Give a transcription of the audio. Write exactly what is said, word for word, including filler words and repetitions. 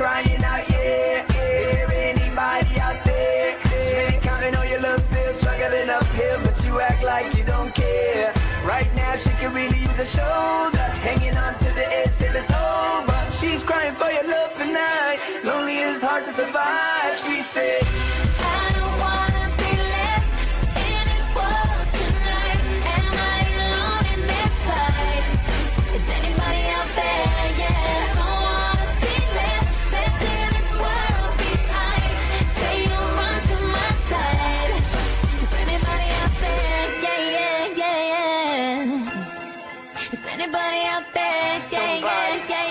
crying out, yeah. Is there anybody out there? She's really counting on your love, still struggling uphill, but you act like you don't care. Right now she can really use a shoulder, hanging on to the edge till it's over. She's crying for your love tonight. Lonely is hard to survive. She said, I don't wanna be left in this world tonight. Am I alone in this fight? Is anybody out there? Yeah, don't wanna be left, left in this world behind. Say you'll run to my side. Is anybody out there? Yeah, yeah, yeah, yeah. Is anybody out there? Yeah, yeah, yeah.